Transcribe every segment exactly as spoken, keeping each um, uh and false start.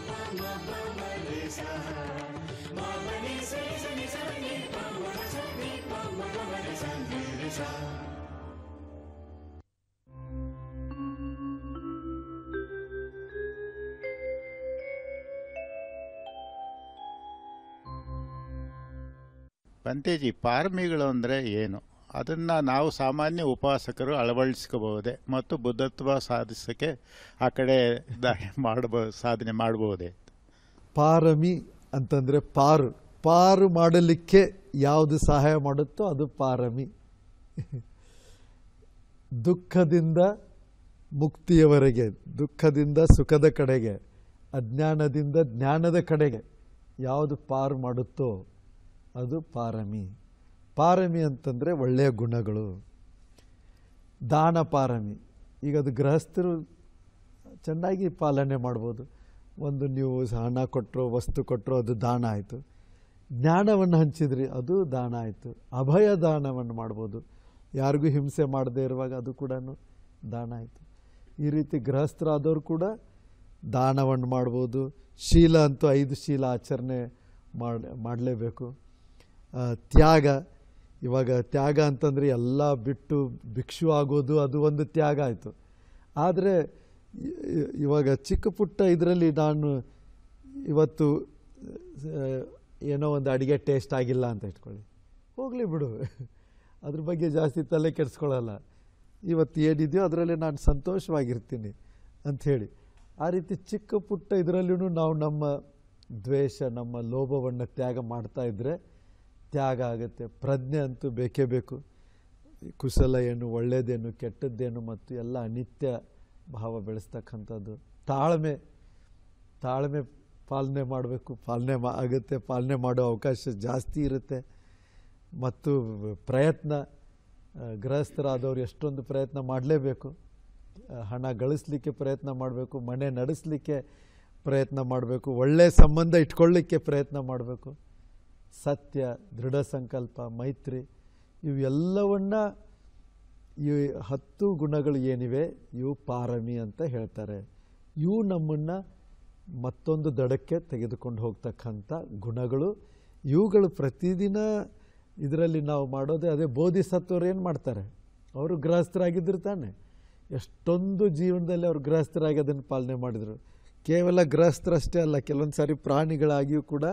ಬಂತೇಜಿ, ಪಾರಮಿಗಳು ಅಂದರೆ ಏನು? ಅದನ್ನು ನಾವು ಸಾಮಾನ್ಯ ಉಪಾಸಕರು ಅಳವಡಿಸ್ಕೋಬಹುದೇ ಮತ್ತು ಬುದ್ಧತ್ವ ಸಾಧಿಸೋಕ್ಕೆ ಆ ಕಡೆ ದಾರಿ ಮಾಡಬಹುದು, ಸಾಧನೆ ಮಾಡಬಹುದೇ? ಪಾರಮಿ ಅಂತಂದರೆ ಪಾರು ಪಾರು ಮಾಡಲಿಕ್ಕೆ ಯಾವುದು ಸಹಾಯ ಮಾಡುತ್ತೋ ಅದು ಪಾರಮಿ. ದುಃಖದಿಂದ ಮುಕ್ತಿಯವರೆಗೆ, ದುಃಖದಿಂದ ಸುಖದ ಕಡೆಗೆ, ಅಜ್ಞಾನದಿಂದ ಜ್ಞಾನದ ಕಡೆಗೆ ಯಾವುದು ಪಾರು ಮಾಡುತ್ತೋ ಅದು ಪಾರಮಿ. ಪಾರಮಿ ಅಂತಂದರೆ ಒಳ್ಳೆಯ ಗುಣಗಳು. ದಾನ ಪಾರಮಿ. ಈಗ ಅದು ಗೃಹಸ್ಥರು ಚೆನ್ನಾಗಿ ಪಾಲನೆ ಮಾಡ್ಬೋದು. ಒಂದು ನೀವು ಹಣ ಕೊಟ್ಟರು, ವಸ್ತು ಕೊಟ್ಟರು, ಅದು ದಾನ ಆಯಿತು. ಜ್ಞಾನವನ್ನು ಹಂಚಿದ್ರಿ, ಅದು ದಾನ ಆಯಿತು. ಅಭಯ ದಾನವನ್ನು ಮಾಡ್ಬೋದು. ಯಾರಿಗೂ ಹಿಂಸೆ ಮಾಡದೇ ಇರುವಾಗ ಅದು ಕೂಡ ದಾನ ಆಯಿತು. ಈ ರೀತಿ ಗೃಹಸ್ಥರಾದವರು ಕೂಡ ದಾನವನ್ನು ಮಾಡ್ಬೋದು. ಶೀಲ ಅಂತೂ ಐದು ಶೀಲ ಆಚರಣೆ ಮಾಡಿ ಮಾಡಲೇಬೇಕು. ತ್ಯಾಗ, ಇವಾಗ ತ್ಯಾಗ ಅಂತಂದರೆ ಎಲ್ಲ ಬಿಟ್ಟು ಭಿಕ್ಷು ಆಗೋದು, ಅದು ಒಂದು ತ್ಯಾಗ ಆಯಿತು. ಆದರೆ ಇವಾಗ ಚಿಕ್ಕ ಪುಟ್ಟ ಇದರಲ್ಲಿ ನಾನು ಇವತ್ತು ಏನೋ ಒಂದು ಅಡುಗೆ ಟೇಸ್ಟ್ ಆಗಿಲ್ಲ ಅಂತ ಇಟ್ಕೊಳ್ಳಿ, ಹೋಗಲಿ ಬಿಡು, ಅದ್ರ ಬಗ್ಗೆ ಜಾಸ್ತಿ ತಲೆ ಕೆಡಿಸ್ಕೊಳ್ಳಲ್ಲ. ಇವತ್ತು ಏನಿದೆಯೋ ಅದರಲ್ಲಿ ನಾನು ಸಂತೋಷವಾಗಿರ್ತೀನಿ ಅಂಥೇಳಿ, ಆ ರೀತಿ ಚಿಕ್ಕ ಪುಟ್ಟ ಇದರಲ್ಲೂ ನಾವು ನಮ್ಮ ದ್ವೇಷ, ನಮ್ಮ ಲೋಭವನ್ನು ತ್ಯಾಗ ಮಾಡ್ತಾ ಇದ್ದರೆ ತ್ಯಾಗ ಆಗುತ್ತೆ. ಪ್ರಜ್ಞೆ ಅಂತೂ ಬೇಕೇ ಬೇಕು. ಕುಶಲ ಏನು, ಒಳ್ಳೆಯದೇನು, ಕೆಟ್ಟದ್ದೇನು ಮತ್ತು ಎಲ್ಲ ಅನಿತ್ಯ ಭಾವ ಬೆಳೆಸ್ತಕ್ಕಂಥದ್ದು. ತಾಳ್ಮೆ ತಾಳ್ಮೆ ಪಾಲನೆ ಮಾಡಬೇಕು. ಪಾಲನೆ ಮಾ ಆಗುತ್ತೆ, ಪಾಲನೆ ಮಾಡೋ ಅವಕಾಶ ಜಾಸ್ತಿ ಇರುತ್ತೆ. ಮತ್ತು ಪ್ರಯತ್ನ, ಗೃಹಸ್ಥರಾದವರು ಎಷ್ಟೊಂದು ಪ್ರಯತ್ನ ಮಾಡಲೇಬೇಕು. ಹಣ ಗಳಿಸ್ಲಿಕ್ಕೆ ಪ್ರಯತ್ನ ಮಾಡಬೇಕು, ಮನೆ ನಡೆಸಲಿಕ್ಕೆ ಪ್ರಯತ್ನ ಮಾಡಬೇಕು, ಒಳ್ಳೆಯ ಸಂಬಂಧ ಇಟ್ಕೊಳ್ಳಿಕ್ಕೆ ಪ್ರಯತ್ನ ಮಾಡಬೇಕು. ಸತ್ಯ, ದೃಢ ಸಂಕಲ್ಪ, ಮೈತ್ರಿ, ಇವೆಲ್ಲವನ್ನ ಈ ಹತ್ತು ಗುಣಗಳು ಏನಿವೆ ಇವು ಪಾರಮಿ ಅಂತ ಹೇಳ್ತಾರೆ. ಇವು ನಮ್ಮನ್ನು ಮತ್ತೊಂದು ದಡಕ್ಕೆ ತೆಗೆದುಕೊಂಡು ಹೋಗ್ತಕ್ಕಂಥ ಗುಣಗಳು. ಇವುಗಳು ಪ್ರತಿದಿನ ಇದರಲ್ಲಿ ನಾವು ಮಾಡೋದೇ ಅದೇ. ಬೋಧಿಸತ್ವರು ಏನು ಮಾಡ್ತಾರೆ? ಅವರು ಗೃಹಸ್ಥರಾಗಿದ್ದರು ತಾನೆ. ಎಷ್ಟೊಂದು ಜೀವನದಲ್ಲಿ ಅವರು ಗೃಹಸ್ಥರಾಗಿ ಅದನ್ನು ಪಾಲನೆ ಮಾಡಿದರು. ಕೇವಲ ಗೃಹಸ್ಥರಷ್ಟೇ ಅಲ್ಲ, ಕೆಲವೊಂದು ಸಾರಿ ಪ್ರಾಣಿಗಳಾಗಿಯೂ ಕೂಡ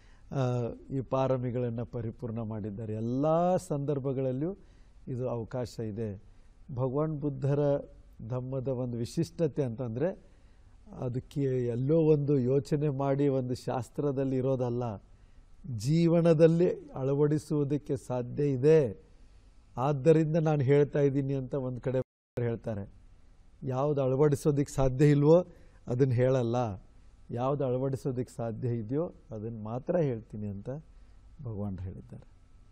ಈ ಪಾರಮಿಗಳನ್ನು ಪರಿಪೂರ್ಣ ಮಾಡಿದ್ದಾರೆ. ಎಲ್ಲ ಸಂದರ್ಭಗಳಲ್ಲಿಯೂ ಇದು ಅವಕಾಶ ಇದೆ. ಭಗವಾನ್ ಬುದ್ಧರ ಧಮ್ಮದ ಒಂದು ವಿಶಿಷ್ಟತೆ ಅಂತಂದರೆ ಅದಕ್ಕೆ ಎಲ್ಲೋ ಒಂದು ಯೋಚನೆ ಮಾಡಿ ಒಂದು ಶಾಸ್ತ್ರದಲ್ಲಿ ಇರೋದಲ್ಲ, ಜೀವನದಲ್ಲಿ ಅಳವಡಿಸುವುದಕ್ಕೆ ಸಾಧ್ಯ ಇದೆ. ಆದ್ದರಿಂದ ನಾನು ಹೇಳ್ತಾ ಇದ್ದೀನಿ ಅಂತ ಒಂದು ಕಡೆ ಹೇಳ್ತಾರೆ. ಯಾವುದು ಅಳವಡಿಸೋದಕ್ಕೆ ಸಾಧ್ಯ ಇಲ್ವೋ ಅದನ್ನು ಹೇಳಲ್ಲ, ಯಾವುದು ಅಳವಡಿಸೋದಕ್ಕೆ ಸಾಧ್ಯ ಇದೆಯೋ ಅದನ್ನು ಮಾತ್ರ ಹೇಳ್ತೀನಿ ಅಂತ ಭಗವಾನ್ ಹೇಳಿದ್ದಾರೆ.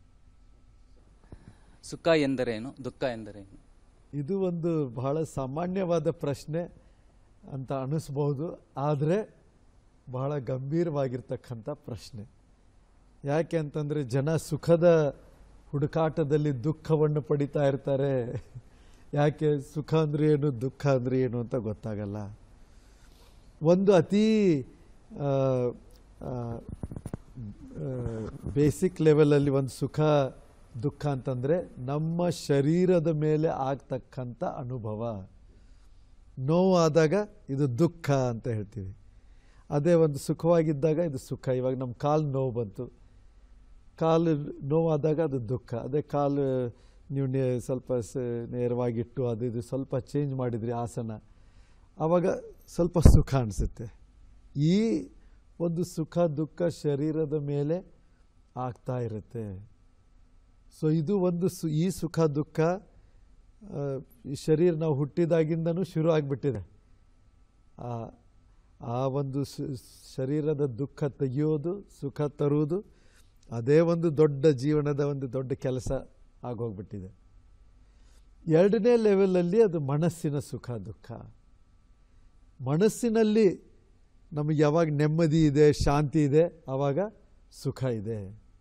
ಸುಖ ಎಂದರೇನು, ದುಃಖ ಎಂದರೇನು? ಇದು ಒಂದು ಬಹಳ ಸಾಮಾನ್ಯವಾದ ಪ್ರಶ್ನೆ ಅಂತ ಅನ್ನಿಸ್ಬೋದು, ಆದರೆ ಬಹಳ ಗಂಭೀರವಾಗಿರ್ತಕ್ಕಂಥ ಪ್ರಶ್ನೆ. ಯಾಕೆ ಅಂತಂದರೆ ಜನ ಸುಖದ ಹುಡುಕಾಟದಲ್ಲಿ ದುಃಖವನ್ನು ಪಡಿತಾ ಇರ್ತಾರೆ. ಯಾಕೆ? ಸುಖ ಅಂದರೆ ಏನು, ದುಃಖ ಅಂದರೆ ಏನು ಅಂತ ಗೊತ್ತಾಗಲ್ಲ. ಒಂದು ಅತಿ ಬೇಸಿಕ್ ಲೆವೆಲಲ್ಲಿ ಒಂದು ಸುಖ ದುಃಖ ಅಂತಂದರೆ ನಮ್ಮ ಶರೀರದ ಮೇಲೆ ಆಗ್ತಕ್ಕಂಥ ಅನುಭವ. ನೋವು ಆದಾಗ ಇದು ದುಃಖ ಅಂತ ಹೇಳ್ತೀವಿ. ಅದೇ ಒಂದು ಸುಖವಾಗಿದ್ದಾಗ ಇದು ಸುಖ. ಇವಾಗ ನಮ್ಮ ಕಾಲು ನೋವು ಬಂತು, ಕಾಲು ನೋವಾದಾಗ ಅದು ದುಃಖ. ಅದೇ ಕಾಲು ನೀವು ನೇ ಸ್ವಲ್ಪ ನೇರವಾಗಿಟ್ಟು ಅದು ಇದು ಸ್ವಲ್ಪ ಚೇಂಜ್ ಮಾಡಿದ್ರಿ ಆಸನ, ಆವಾಗ ಸ್ವಲ್ಪ ಸುಖ ಅನಿಸುತ್ತೆ. ಈ ಒಂದು ಸುಖ ದುಃಖ ಶರೀರದ ಮೇಲೆ ಆಗ್ತಾ ಇರುತ್ತೆ. ಸೊ ಇದು ಒಂದು ಸು ಈ ಸುಖ ದುಃಖ ಈ ಶರೀರ ನಾವು ಹುಟ್ಟಿದಾಗಿಂದನೂ ಶುರು ಆಗಿಬಿಟ್ಟಿದೆ. ಆ ಒಂದು ಶರೀರದ ದುಃಖ ತೆಗೆಯೋದು, ಸುಖ ತರುವುದು, ಅದೇ ಒಂದು ದೊಡ್ಡ ಜೀವನದ ಒಂದು ದೊಡ್ಡ ಕೆಲಸ ಆಗೋಗ್ಬಿಟ್ಟಿದೆ. ಎರಡನೇ ಲೆವೆಲಲ್ಲಿ ಅದು ಮನಸ್ಸಿನ ಸುಖ ದುಃಖ. ಮನಸ್ಸಿನಲ್ಲಿ ನಮಗೆ ಯಾವಾಗ ನೆಮ್ಮದಿ ಇದೆ, ಶಾಂತಿ ಇದೆ, ಆವಾಗ ಸುಖ ಇದೆ.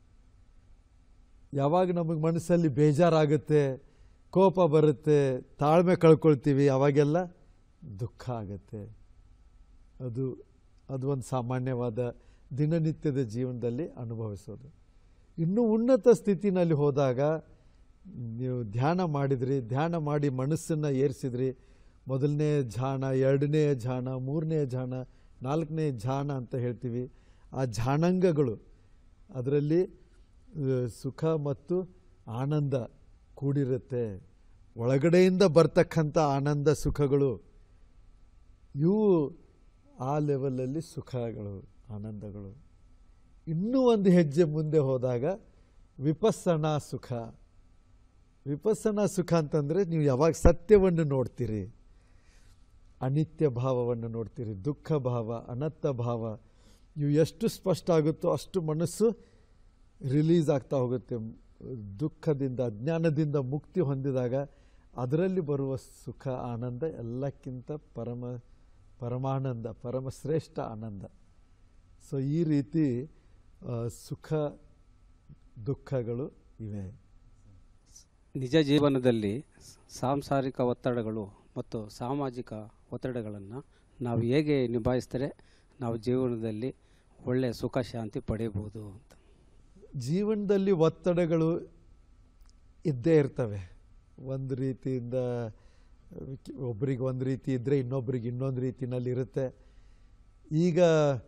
ಯಾವಾಗ ನಮಗೆ ಮನಸ್ಸಲ್ಲಿ ಬೇಜಾರಾಗುತ್ತೆ, ಕೋಪ ಬರುತ್ತೆ, ತಾಳ್ಮೆ ಕಳ್ಕೊಳ್ತೀವಿ, ಅವಾಗೆಲ್ಲ ದುಃಖ ಆಗುತ್ತೆ. ಅದು ಅದು ಒಂದು ಸಾಮಾನ್ಯವಾದ ದಿನನಿತ್ಯದ ಜೀವನದಲ್ಲಿ ಅನುಭವಿಸೋದು. ಇನ್ನೂ ಉನ್ನತ ಸ್ಥಿತಿನಲ್ಲಿ ಹೋದಾಗ ನೀವು ಧ್ಯಾನ ಮಾಡಿದ್ರಿ, ಧ್ಯಾನ ಮಾಡಿ ಮನಸ್ಸನ್ನು ಏರಿಸಿದ್ರಿ, ಮೊದಲನೇ ಧ್ಯಾನ, ಎರಡನೇ ಧ್ಯಾನ, ಮೂರನೇ ಧ್ಯಾನ, ನಾಲ್ಕನೇ ಧ್ಯಾನ ಅಂತ ಹೇಳ್ತೀವಿ. ಆ ಧ್ಯಾನಾಂಗಗಳು ಅದರಲ್ಲಿ ಸುಖ ಮತ್ತು ಆನಂದ ಕೂಡಿರುತ್ತೆ. ಒಳಗಡೆಯಿಂದ ಬರ್ತಕ್ಕಂಥ ಆನಂದ ಸುಖಗಳು ಇವು ಆ ಲೆವೆಲಲ್ಲಿ ಸುಖಗಳು, ಆನಂದಗಳು. ಇನ್ನೂ ಒಂದು ಹೆಜ್ಜೆ ಮುಂದೆ ಹೋದಾಗ ವಿಪಸ್ಸನಾ ಸುಖ. ವಿಪಸ್ಸನಾ ಸುಖ ಅಂತಂದರೆ ನೀವು ಯಾವಾಗ ಸತ್ಯವನ್ನು ನೋಡ್ತೀರಿ, ಅನಿತ್ಯ ಭಾವವನ್ನು ನೋಡ್ತೀರಿ, ದುಃಖ ಭಾವ, ಅನತ್ತ ಭಾವ ಇವು ಎಷ್ಟು ಸ್ಪಷ್ಟ ಆಗುತ್ತೋ ಅಷ್ಟು ಮನಸ್ಸು ರಿಲೀಸ್ ಆಗ್ತಾ ಹೋಗುತ್ತೆ. ದುಃಖದಿಂದ, ಅಜ್ಞಾನದಿಂದ ಮುಕ್ತಿ ಹೊಂದಿದಾಗ ಅದರಲ್ಲಿ ಬರುವ ಸುಖ, ಆನಂದ ಎಲ್ಲಕ್ಕಿಂತ ಪರಮ ಪರಮಾನಂದ, ಪರಮಶ್ರೇಷ್ಠ ಆನಂದ. ಸೊ ಈ ರೀತಿ ಸುಖ ದುಃಖಗಳು ಇವೆ. ನಿಜ ಜೀವನದಲ್ಲಿ ಸಾಂಸಾರಿಕ ಒತ್ತಡಗಳು ಮತ್ತು ಸಾಮಾಜಿಕ ಒತ್ತಡಗಳನ್ನು ನಾವು ಹೇಗೆ ನಿಭಾಯಿಸಿದರೆ ನಾವು ಜೀವನದಲ್ಲಿ ಒಳ್ಳೆಯ ಸುಖ ಶಾಂತಿ ಪಡೆಯಬಹುದು ಅಂತ. ಜೀವನದಲ್ಲಿ ಒತ್ತಡಗಳು ಇದ್ದೇ ಇರ್ತವೆ. ಒಂದು ರೀತಿಯಿಂದ ಒಬ್ರಿಗೆ ಒಂದು ರೀತಿ ಇದ್ದರೆ ಇನ್ನೊಬ್ರಿಗೆ ಇನ್ನೊಂದು ರೀತಿಯಲ್ಲಿ ಇರುತ್ತೆ. ಈಗ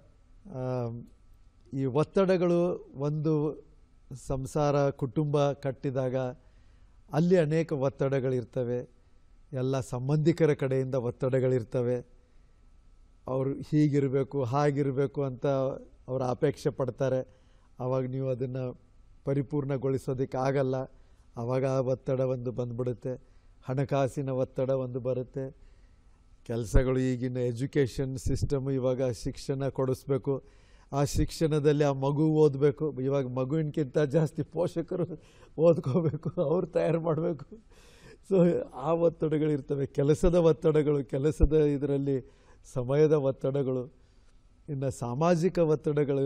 ಈ ಒತ್ತಡಗಳು ಒಂದು ಸಂಸಾರ ಕುಟುಂಬ ಕಟ್ಟಿದಾಗ ಅಲ್ಲಿ ಅನೇಕ ಒತ್ತಡಗಳಿರ್ತವೆ. ಎಲ್ಲ ಸಂಬಂಧಿಕರ ಕಡೆಯಿಂದ ಒತ್ತಡಗಳಿರ್ತವೆ. ಅವರು ಹೀಗಿರಬೇಕು ಹಾಗಿರಬೇಕು ಅಂತ ಅವರು ಅಪೇಕ್ಷೆ ಪಡ್ತಾರೆ. ಆವಾಗ ನೀವು ಅದನ್ನು ಪರಿಪೂರ್ಣಗೊಳಿಸೋದಕ್ಕೆ ಆಗಲ್ಲ. ಆವಾಗ ಆ ಒತ್ತಡ ಒಂದು ಬಂದ್ಬಿಡುತ್ತೆ. ಹಣಕಾಸಿನ ಒತ್ತಡ ಒಂದು ಬರುತ್ತೆ. ಕೆಲಸಗಳು, ಈಗಿನ ಎಜುಕೇಷನ್ ಸಿಸ್ಟಮು, ಇವಾಗ ಶಿಕ್ಷಣ ಕೊಡಿಸ್ಬೇಕು. ಆ ಶಿಕ್ಷಣದಲ್ಲಿ ಆ ಮಗು ಓದಬೇಕು. ಇವಾಗ ಮಗುವಿನಕ್ಕಿಂತ ಜಾಸ್ತಿ ಪೋಷಕರು ಓದ್ಕೋಬೇಕು, ಅವ್ರು ತಯಾರು ಮಾಡಬೇಕು. ಸೊ ಆ ಒತ್ತಡಗಳಿರ್ತವೆ. ಕೆಲಸದ ಒತ್ತಡಗಳು, ಕೆಲಸದ ಇದರಲ್ಲಿ ಸಮಯದ ಒತ್ತಡಗಳು. ಇನ್ನು ಸಾಮಾಜಿಕ ಒತ್ತಡಗಳು,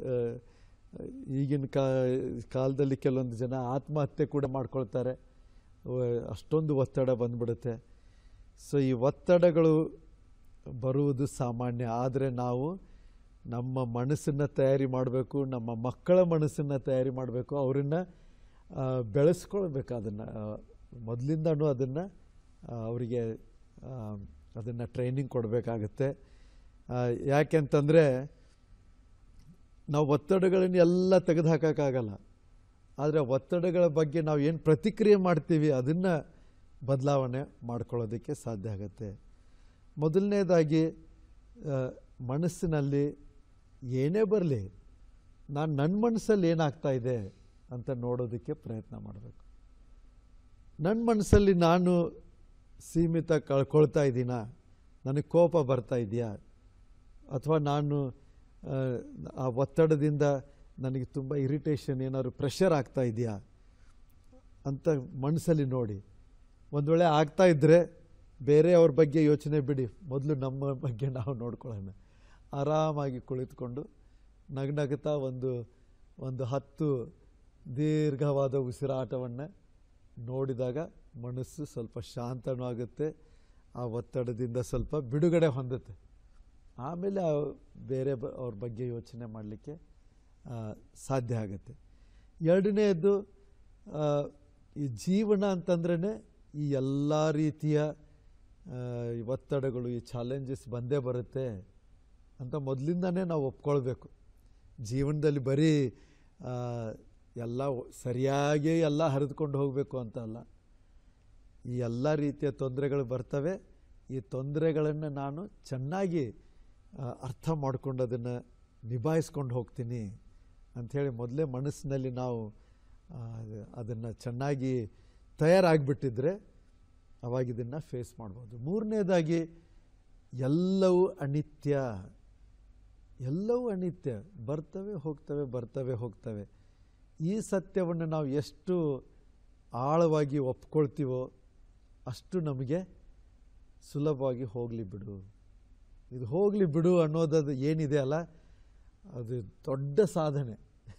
ಈಗಿನ ಕಾ ಕಾಲದಲ್ಲಿ ಕೆಲವೊಂದು ಜನ ಆತ್ಮಹತ್ಯೆ ಕೂಡ ಮಾಡ್ಕೊಳ್ತಾರೆ. ಅಷ್ಟೊಂದು ಒತ್ತಡ ಬಂದ್ಬಿಡುತ್ತೆ. ಸೊ ಈ ಒತ್ತಡಗಳು ಬರುವುದು ಸಾಮಾನ್ಯ. ಆದರೆ ನಾವು ನಮ್ಮ ಮನಸ್ಸನ್ನು ತಯಾರಿ ಮಾಡಬೇಕು, ನಮ್ಮ ಮಕ್ಕಳ ಮನಸ್ಸನ್ನು ತಯಾರಿ ಮಾಡಬೇಕು, ಅವರನ್ನು ಬೆಳೆಸ್ಕೊಳ್ಬೇಕು. ಅದನ್ನು ಮೊದಲಿಂದನೂ ಅದನ್ನು ಅವರಿಗೆ ಅದನ್ನು ಟ್ರೈನಿಂಗ್ ಕೊಡಬೇಕಾಗತ್ತೆ. ಯಾಕೆಂತಂದರೆ ನಾವು ಒತ್ತಡಗಳನ್ನು ಎಲ್ಲ ತೆಗೆದು ಹಾಕೋಕ್ಕಾಗಲ್ಲ. ಆದರೆ ಒತ್ತಡಗಳ ಬಗ್ಗೆ ನಾವು ಏನು ಪ್ರತಿಕ್ರಿಯೆ ಮಾಡ್ತೀವಿ ಅದನ್ನು ಬದಲಾವಣೆ ಮಾಡ್ಕೊಳ್ಳೋದಕ್ಕೆ ಸಾಧ್ಯ ಆಗುತ್ತೆ. ಮೊದಲನೇದಾಗಿ ಮನಸ್ಸಿನಲ್ಲಿ ಏನೇ ಬರಲಿ, ನಾನು ನನ್ನ ಮನಸ್ಸಲ್ಲಿ ಏನಾಗ್ತಾ ಇದೆ ಅಂತ ನೋಡೋದಕ್ಕೆ ಪ್ರಯತ್ನ ಮಾಡಬೇಕು. ನನ್ನ ಮನಸ್ಸಲ್ಲಿ ನಾನು ಸೀಮಿತ ಕಳ್ಕೊಳ್ತಾ ಇದ್ದೀನಾ, ನನಗೆ ಕೋಪ ಬರ್ತಾ ಇದೆಯಾ, ಅಥವಾ ನಾನು ಆ ಒತ್ತಡದಿಂದ ನನಗೆ ತುಂಬ ಇರಿಟೇಷನ್, ಏನಾದ್ರು ಪ್ರೆಷರ್ ಆಗ್ತಾ ಇದೆಯಾ ಅಂತ ಮನಸ್ಸಲ್ಲಿ ನೋಡಿ. ಒಂದು ವೇಳೆ ಆಗ್ತಾ ಇದ್ದರೆ ಬೇರೆಯವ್ರ ಬಗ್ಗೆ ಯೋಚನೆ ಬಿಡಿ, ಮೊದಲು ನಮ್ಮ ಬಗ್ಗೆ ನಾವು ನೋಡ್ಕೊಳ್ಳೋಣ. ಆರಾಮಾಗಿ ಕುಳಿತುಕೊಂಡು ನಗನಗ್ತಾ ಒಂದು ಒಂದು ಹತ್ತು ದೀರ್ಘವಾದ ಉಸಿರಾಟವನ್ನು ನೋಡಿದಾಗ ಮನಸ್ಸು ಸ್ವಲ್ಪ ಶಾಂತನೂ ಆಗುತ್ತೆ. ಆ ಒತ್ತಡದಿಂದ ಸ್ವಲ್ಪ ಬಿಡುಗಡೆ ಹೊಂದುತ್ತೆ. ಆಮೇಲೆ ಬೇರೆ ಬ ಅವ್ರ ಬಗ್ಗೆ ಯೋಚನೆ ಮಾಡಲಿಕ್ಕೆ ಸಾಧ್ಯ ಆಗುತ್ತೆ. ಎರಡನೇದು, ಈ ಜೀವನ ಅಂತಂದ್ರೇ ಈ ಎಲ್ಲ ರೀತಿಯ ಒತ್ತಡಗಳು, ಈ ಚಾಲೆಂಜಸ್ ಬಂದೇ ಬರುತ್ತೆ ಅಂತ ಮೊದಲಿಂದನೇ ನಾವು ಒಪ್ಕೊಳ್ಬೇಕು. ಜೀವನದಲ್ಲಿ ಬರೀ ಎಲ್ಲ ಸರಿಯಾಗಿ ಎಲ್ಲ ಹರಿದುಕೊಂಡು ಹೋಗಬೇಕು ಅಂತ ಅಲ್ಲ. ಈ ಎಲ್ಲ ರೀತಿಯ ತೊಂದರೆಗಳು ಬರ್ತವೆ. ಈ ತೊಂದರೆಗಳನ್ನು ನಾನು ಚೆನ್ನಾಗಿ ಅರ್ಥ ಮಾಡಿಕೊಂಡು ಅದನ್ನು ನಿಭಾಯಿಸ್ಕೊಂಡು ಹೋಗ್ತೀನಿ ಅಂಥೇಳಿ ಮೊದಲೇ ಮನಸ್ಸಿನಲ್ಲಿ ನಾವು ಅದನ್ನು ಚೆನ್ನಾಗಿ ತಯಾರಾಗಿಬಿಟ್ಟಿದ್ರೆ ಅವಾಗ ಇದನ್ನು ಫೇಸ್ ಮಾಡ್ಬೋದು. ಮೂರನೇದಾಗಿ, ಎಲ್ಲವೂ ಅನಿತ್ಯ. ಎಲ್ಲವೂ ಅನಿತ್ಯ, ಬರ್ತವೆ ಹೋಗ್ತವೆ, ಬರ್ತವೆ ಹೋಗ್ತವೆ. ಈ ಸತ್ಯವನ್ನು ನಾವು ಎಷ್ಟು ಆಳವಾಗಿ ಒಪ್ಕೊಳ್ತೀವೋ ಅಷ್ಟು ನಮಗೆ ಸುಲಭವಾಗಿ ಹೋಗಲಿ ಬಿಡು, ಇದು ಹೋಗಲಿ ಬಿಡು ಅನ್ನೋದದು ಏನಿದೆ ಅಲ್ಲ, ಅದು ದೊಡ್ಡ ಸಾಧನೆ.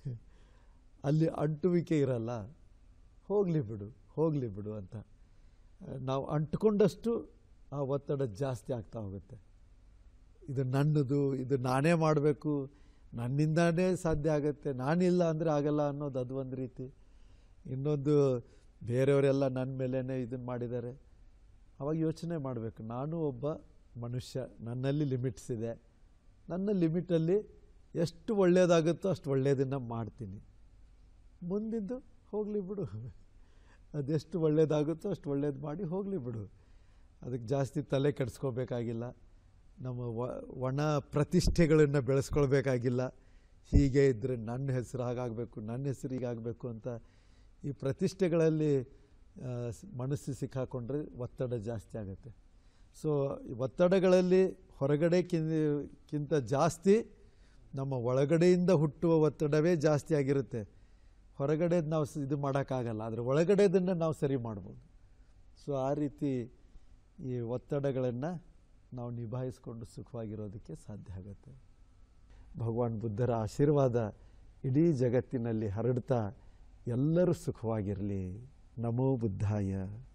ಅಲ್ಲಿ ಅಂಟುವಿಕೆ ಇರಲ್ಲ. ಹೋಗಲಿ ಬಿಡು ಹೋಗಲಿ ಬಿಡು ಅಂತ ನಾವು ಅಂಟ್ಕೊಂಡಷ್ಟು ಆ ಒತ್ತಡ ಜಾಸ್ತಿ ಆಗ್ತಾ ಹೋಗುತ್ತೆ. ಇದು ನನ್ನದು, ಇದು ನಾನೇ ಮಾಡಬೇಕು, ನನ್ನಿಂದಾನೇ ಸಾಧ್ಯ ಆಗುತ್ತೆ, ನಾನಿಲ್ಲ ಅಂದರೆ ಆಗಲ್ಲ ಅನ್ನೋದು ಅದು ಒಂದು ರೀತಿ. ಇನ್ನೊಂದು ಬೇರೆಯವರೆಲ್ಲ ನನ್ನ ಮೇಲೇ ಇದನ್ನು ಮಾಡಿದ್ದಾರೆ. ಅವಾಗ ಯೋಚನೆ ಮಾಡಬೇಕು, ನಾನು ಒಬ್ಬ ಮನುಷ್ಯ, ನನ್ನಲ್ಲಿ ಲಿಮಿಟ್ಸ್ ಇದೆ, ನನ್ನ ಲಿಮಿಟಲ್ಲಿ ಎಷ್ಟು ಒಳ್ಳೆಯದಾಗುತ್ತೋ ಅಷ್ಟು ಒಳ್ಳೆಯದನ್ನು ಮಾಡ್ತೀನಿ, ಮುಂದಿಂದು ಹೋಗಲಿ ಬಿಡು, ಅದೆಷ್ಟು ಒಳ್ಳೆಯದಾಗುತ್ತೋ ಅಷ್ಟು ಒಳ್ಳೇದು ಮಾಡಿ ಹೋಗಲಿ ಬಿಡು, ಅದಕ್ಕೆ ಜಾಸ್ತಿ ತಲೆ ಕೆಡಿಸ್ಕೋಬೇಕಾಗಿಲ್ಲ, ನಮ್ಮ ಒಣ ಪ್ರತಿಷ್ಠೆಗಳನ್ನು ಬೆಳೆಸ್ಕೊಳ್ಬೇಕಾಗಿಲ್ಲ. ಹೀಗೆ ಇದ್ದರೆ ನನ್ನ ಹೆಸರು ಹಾಗಾಗಬೇಕು, ನನ್ನ ಹೆಸರು ಹೀಗಾಗಬೇಕು ಅಂತ ಈ ಪ್ರತಿಷ್ಠೆಗಳಲ್ಲಿ ಮನಸ್ಸು ಸಿಕ್ಕಾಕೊಂಡ್ರೆ ಒತ್ತಡ ಜಾಸ್ತಿ ಆಗುತ್ತೆ. ಸೊ ಈ ಒತ್ತಡಗಳಲ್ಲಿ ಹೊರಗಡೆಕ್ಕಿಂತ ಜಾಸ್ತಿ ನಮ್ಮ ಒಳಗಡೆಯಿಂದ ಹುಟ್ಟುವ ಒತ್ತಡವೇ ಜಾಸ್ತಿ ಆಗಿರುತ್ತೆ. ಹೊರಗಡೆದು ನಾವು ಇದು ಮಾಡೋಕ್ಕಾಗಲ್ಲ, ಆದರೆ ಒಳಗಡೆದನ್ನು ನಾವು ಸರಿ ಮಾಡ್ಬೋದು. ಸೊ ಆ ರೀತಿ ಈ ಒತ್ತಡಗಳನ್ನು ನಾವು ನಿಭಾಯಿಸ್ಕೊಂಡು ಸುಖವಾಗಿರೋದಕ್ಕೆ ಸಾಧ್ಯ ಆಗುತ್ತೆ. ಭಗವಾನ್ ಬುದ್ಧರ ಆಶೀರ್ವಾದ ಇಡೀ ಜಗತ್ತಿನಲ್ಲಿ ಹರಡ್ತಾ ಎಲ್ಲರೂ ಸುಖವಾಗಿರಲಿ. ನಮೋ ಬುದ್ಧಾಯ.